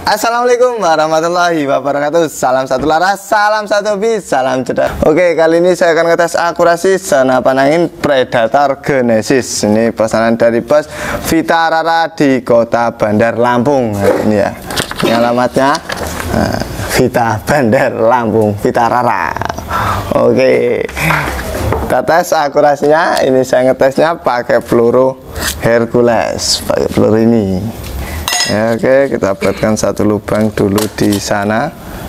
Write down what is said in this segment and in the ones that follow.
Assalamualaikum warahmatullahi wabarakatuh. Salam satu laras, salam satu bis, salam cerdas. Oke, kali ini saya akan ngetes akurasi senapan angin Predator Genesis. Ini pesanan dari Bos Vita Rara di Kota Bandar Lampung. Ini ya, ini alamatnya Vita Bandar Lampung, Vita Rara. Oke, kita tes akurasinya. Ini saya ngetesnya pakai peluru Hercules, pakai peluru ini. Ya, oke, kita buatkan satu lubang dulu di sana.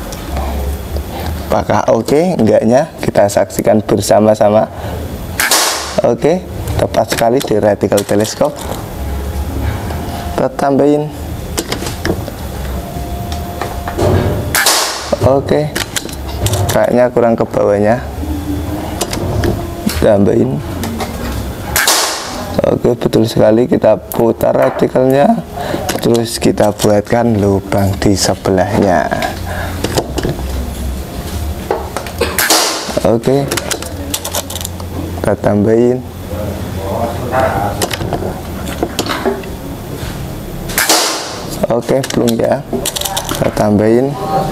Apakah oke? Enggaknya kita saksikan bersama-sama. Oke, tepat sekali di reticle teleskop. Kita tambahin. Oke, kayaknya kurang ke bawahnya. Tambahin. Oke, betul sekali. Kita putar retikelnya, terus kita buatkan lubang di sebelahnya. Oke, kita tambahin. Oke, belum ya, kita tambahin.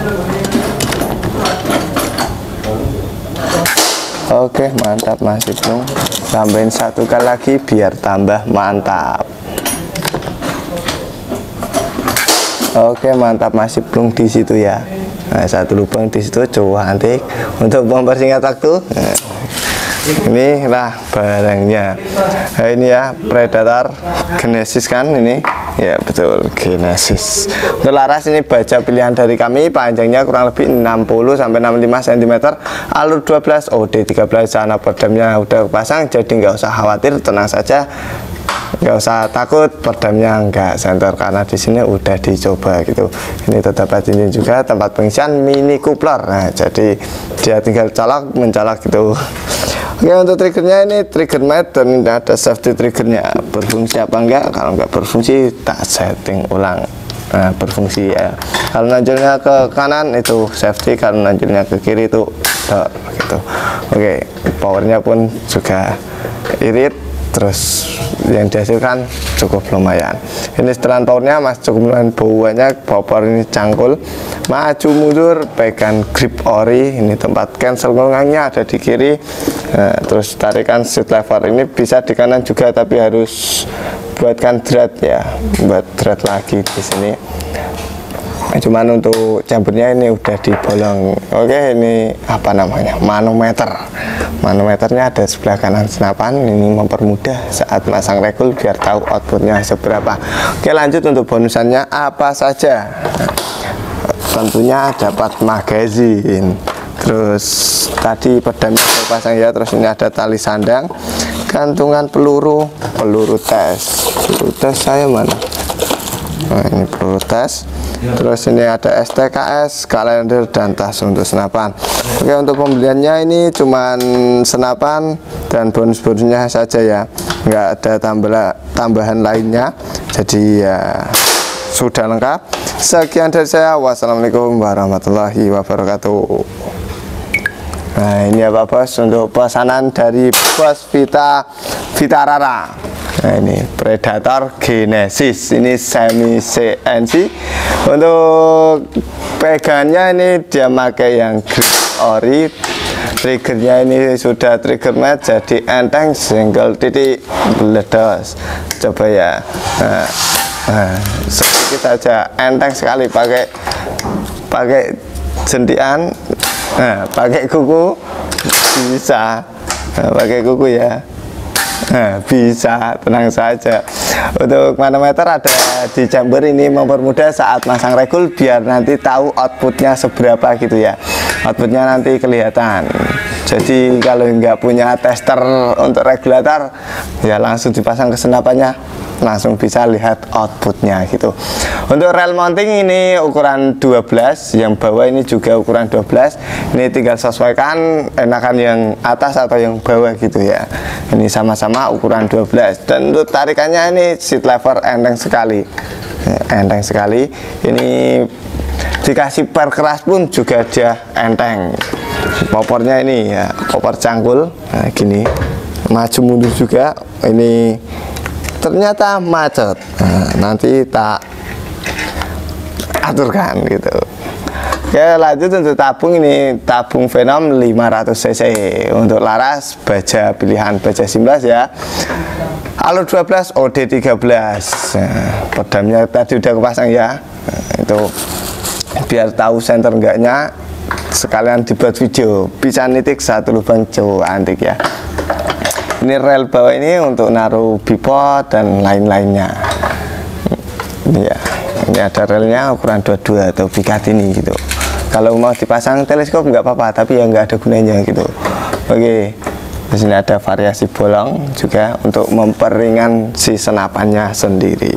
Oke, mantap, masih belum. Tambahin satu kali lagi biar tambah mantap. Oke, mantap, masih belum di situ ya. Nah, satu lubang di situ, coba nanti untuk mempersingkat waktu. Nah, inilah barangnya. Nah, ini ya Predator Genesis kan ini. Ya betul, Genesis. Untuk laras ini baja pilihan dari kami, panjangnya kurang lebih 60 sampai 65 cm, alur 12, OD 13, sana peredamnya udah pasang, jadi nggak usah khawatir, tenang saja. Nggak usah takut peredamnya nggak senter karena di sini udah dicoba gitu. Ini terdapat ini juga tempat pengisian mini coupler. Nah, jadi dia tinggal colok mencolok gitu. Oke, untuk triggernya ini trigger mat dan ada safety triggernya. Berfungsi apa enggak? Kalau enggak berfungsi tak setting ulang. Nah, berfungsi ya. Kalau nanjilnya ke kanan itu safety, kalau nanjilnya ke kiri itu door gitu. Oke, powernya pun juga irit. Terus yang dihasilkan cukup lumayan. Ini setelan powernya mas cukup lumayan, bauannya power ini cangkul, maju mundur, pegang grip ori. Ini tempat cancel ngolangnya ada di kiri. Nah, terus tarikan seat lever ini bisa di kanan juga, tapi harus buatkan thread ya, buat thread lagi di sini. Cuman untuk jambernya ini udah dibolong. Oke, ini apa namanya, manometer. Manometernya ada sebelah kanan senapan. Ini mempermudah saat masang regul biar tahu outputnya seberapa. Oke, lanjut untuk bonusannya apa saja. Tentunya dapat magazin. Terus tadi pedangnya terpasang ya. Terus ini ada tali sandang, gantungan peluru, peluru tes. Peluru tes saya mana? Nah, ini peluru tes. Terus ini ada STKS, kalender, dan tas untuk senapan. Oke, untuk pembeliannya ini cuman senapan dan bonus-bonusnya saja ya, nggak ada tambahan lainnya. Jadi ya sudah lengkap. Sekian dari saya, wassalamualaikum warahmatullahi wabarakatuh. Nah, ini ya Pak Bos, untuk pesanan dari Bos Vita Rara. Nah, ini Predator Genesis, ini semi CNC. Untuk pegangannya ini dia pakai yang grip ori. Triggernya ini sudah trigger mat, jadi enteng, single titik meledos. Coba ya. Nah, sedikit saja, enteng sekali, pakai jentian. Nah, pakai kuku bisa. Nah, pakai kuku ya. Nah, bisa, tenang saja. Untuk manometer ada di chamber, ini mempermudah saat masang regul biar nanti tahu outputnya seberapa gitu ya. Outputnya nanti kelihatan. Jadi kalau nggak punya tester untuk regulator ya langsung dipasang ke senapannya, langsung bisa lihat outputnya gitu. Untuk rel mounting ini ukuran 12, yang bawah ini juga ukuran 12. Ini tinggal sesuaikan enakan yang atas atau yang bawah gitu ya. Ini sama-sama ukuran 12. Dan untuk tarikannya ini seat lever enteng sekali. Enteng sekali. Ini dikasih per keras pun juga dia enteng. Popornya ini ya, popor cangkul. Nah, gini. Maju mundur juga. Ini ternyata macet. Nah, nanti tak aturkan gitu. Oke, lanjut untuk tabung. Ini tabung Venom 500 cc untuk laras baja pilihan baja 19 ya. Alur 12 OD 13. Nah, pedamnya tadi udah kepasang ya. Nah, itu biar tahu senter enggaknya, sekalian dibuat video. Bisa nitik satu lubang cowok antik ya. Ini rel bawah ini untuk naruh bipod dan lain-lainnya. Ini ya, ini ada relnya ukuran 22 atau bikat ini gitu. Kalau mau dipasang teleskop nggak apa-apa, tapi ya nggak ada gunanya gitu. Oke, di sini ada variasi bolong juga untuk memperingan si senapannya sendiri.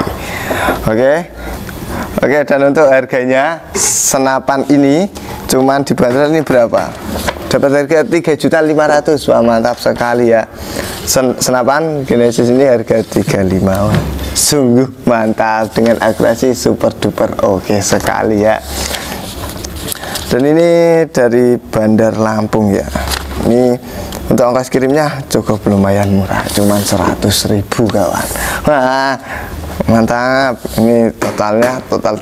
Oke, dan untuk harganya senapan ini cuman dibanderol ini berapa? Dapat harga 3.500.000. Wah, mantap sekali ya. Senapan Genesis ini harga 35. Wah, sungguh mantap dengan akurasi super duper oke sekali ya. Dan ini dari Bandar Lampung ya. Ini untuk ongkos kirimnya cukup lumayan murah, cuman 100.000 kawan. Wah, mantap. Ini totalnya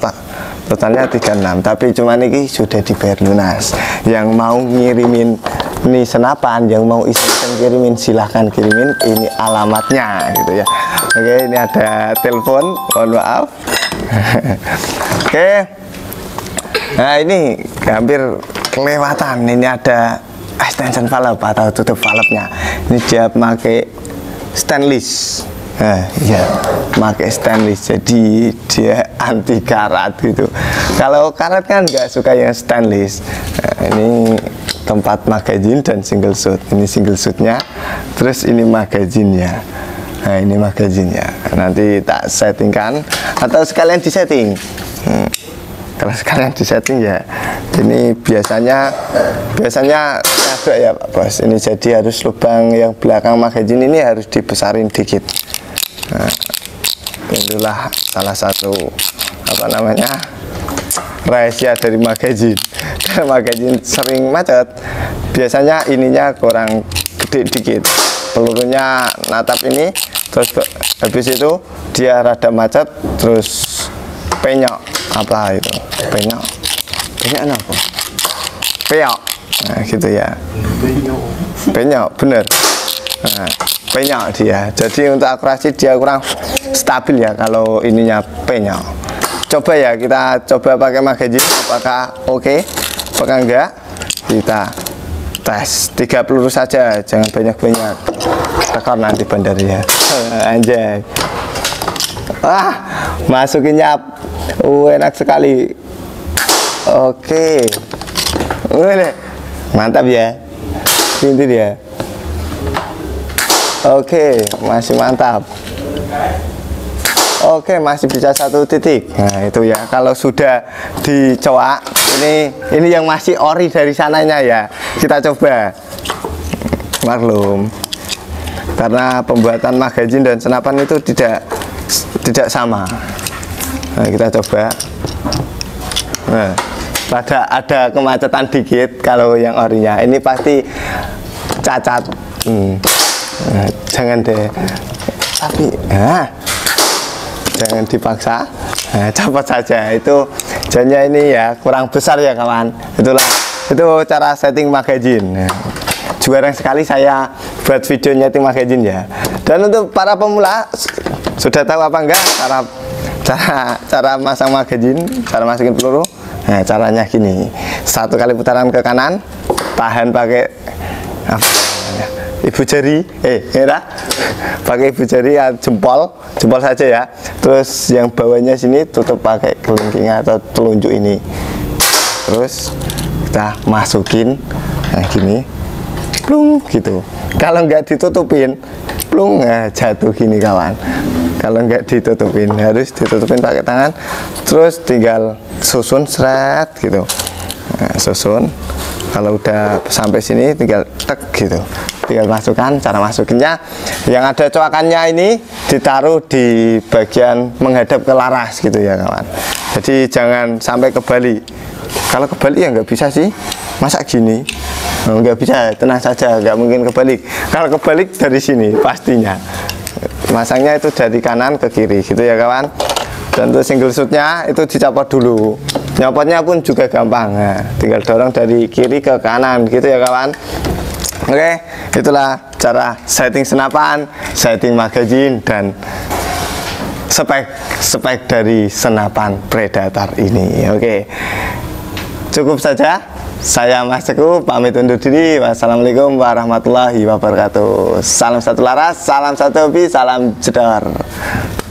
36, tapi cuman ini sudah dibayar lunas. Yang mau ngirimin ini senapan, yang mau isikan kirimin, silahkan kirimin, ini alamatnya gitu ya. Oke, ini ada telepon, mohon maaf. Oke. Nah, ini hampir kelewatan. Ini ada extension valve atau tutup valve-nya. Ini dia pakai stainless. Nah, ya, pakai stainless. Jadi dia anti karat gitu. Kalau karat kan nggak suka yang stainless. Nah, ini tempat magazine dan single shoot. Ini single shootnya. Terus ini magazinnya. Nah, ini magazinnya. Nanti tak settingkan atau sekalian disetting. Kalau sekalian disetting ya, ini biasanya agak ya Pak Bos. Ini jadi harus lubang yang belakang magazine ini harus dibesarin dikit. Nah, itulah salah satu rahasia dari magazine. Karena magazine sering macet, biasanya ininya kurang gede dikit, pelurunya natap ini, terus habis itu dia rada macet, terus penyok apa itu, penyok apa, penyok, nah gitu ya, penyok bener. Nah, penyok dia, jadi untuk akurasi dia kurang stabil ya kalau ininya penyok. Coba ya, kita coba pakai magazine apakah oke, apakah enggak, kita tes 3 peluru saja, jangan banyak-banyak, tekor nanti bandarnya. Anjay, wah, masukinnya enak sekali. Oke, mantap ya, ini dia. Oke, masih mantap. Oke, masih bisa 1 titik. Nah, itu ya. Kalau sudah dicowak, ini yang masih ori dari sananya ya. Kita coba. Maklum. Karena pembuatan magazine dan senapan itu tidak sama. Nah, kita coba. Nah, ada kemacetan dikit kalau yang orinya. Ini pasti cacat. Nah, jangan deh. Tapi, jangan dipaksa. Nah, copot saja. Itu jannya ini ya kurang besar ya kawan. Itu cara setting magazine. Nah, jarang sekali saya buat video nyeting magazine ya. Dan untuk para pemula sudah tahu apa enggak cara masang magazine, cara masukin peluru. Nah, caranya gini. 1 kali putaran ke kanan, tahan pakai apa namanya? Ibu jari, pakai ibu jari ya, jempol saja ya. Terus yang bawahnya sini tutup pakai kelingking atau telunjuk ini. Terus kita masukin, nah gini, plung gitu. Kalau nggak ditutupin, plung, nah, jatuh gini kawan. Kalau nggak ditutupin, harus ditutupin pakai tangan. Terus tinggal susun seret gitu. Nah, susun. Kalau udah sampai sini tinggal tek gitu. Tinggal masukkan. Cara masukinnya yang ada coakannya ini ditaruh di bagian menghadap ke laras gitu ya kawan. Jadi jangan sampai kebalik. Kalau kebalik ya nggak bisa sih. Masa gini? Nggak bisa, tenang saja, nggak mungkin kebalik. Kalau kebalik dari sini pastinya. Masangnya itu dari kanan ke kiri gitu ya kawan. Dan untuk single shootnya itu dicopot dulu. Nyopotnya pun juga gampang. Nah, tinggal dorong dari kiri ke kanan gitu ya kawan. Oke, itulah cara setting senapan, setting magazine, dan spek dari senapan Predator ini. Oke, cukup saja. Saya Mas Teguh pamit undur diri. Wassalamualaikum warahmatullahi wabarakatuh. Salam satu laras, salam satu hobi, salam jedor.